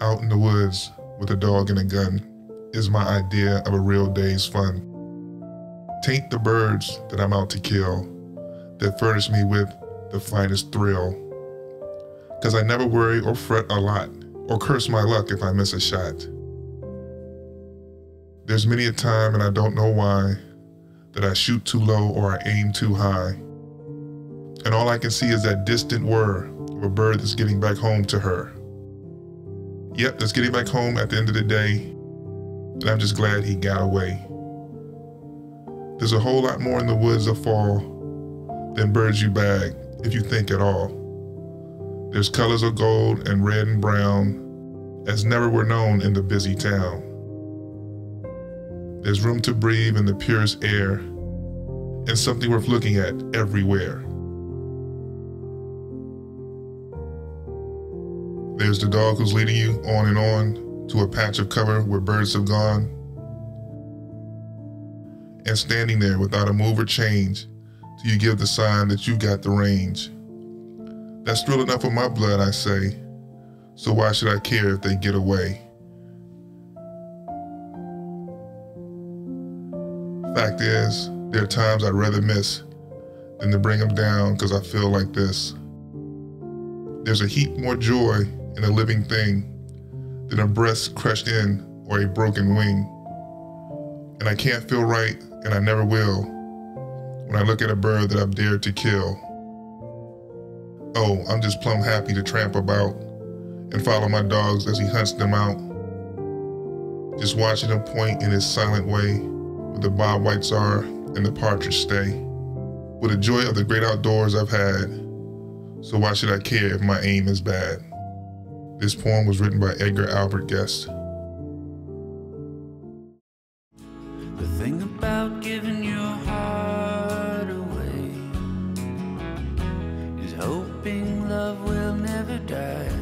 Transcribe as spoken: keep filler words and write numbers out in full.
out in the woods with a dog and a gun is my idea of a real day's fun. Tain't the birds that I'm out to kill that furnish me with the finest thrill. Cause I never worry or fret a lot or curse my luck if I miss a shot. There's many a time, and I don't know why, that I shoot too low or I aim too high. And all I can see is that distant whirr of a bird that's getting back home to her. Yep, that's getting back home at the end of the day, and I'm just glad he got away. There's a whole lot more in the woods of fall than birds you bag, if you think at all. There's colors of gold and red and brown, as never were known in the busy town. There's room to breathe in the purest air, and something worth looking at everywhere. There's the dog who's leading you on and on to a patch of cover where birds have gone. And standing there without a move or change till you give the sign that you've got the range. That's thrill enough for my blood, I say, so why should I care if they get away? Fact is, there are times I'd rather miss than to bring them down cause I feel like this. There's a heap more joy in a living thing than a breast crushed in or a broken wing. And I can't feel right, and I never will, when I look at a bird that I've dared to kill. Oh, I'm just plumb happy to tramp about and follow my dogs as he hunts them out. Just watching him point in his silent way where the bobwhites are and the partridge stay. With the joy of the great outdoors I've had, so why should I care if my aim is bad? This poem was written by Edgar Albert Guest. The thing about giving your heart away is hoping love will never die.